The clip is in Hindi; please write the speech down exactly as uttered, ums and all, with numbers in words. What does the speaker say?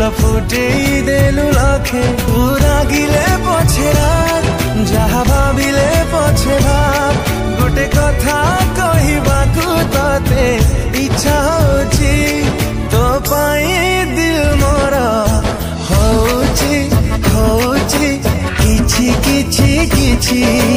फुटे देलु लाखे तू रागिले पछे राग जहा भाविले पछे भाव गोटे कथा कहबाकू तते इच्छा होची तो पाई दिल मोर होची होची किछि किछि किछि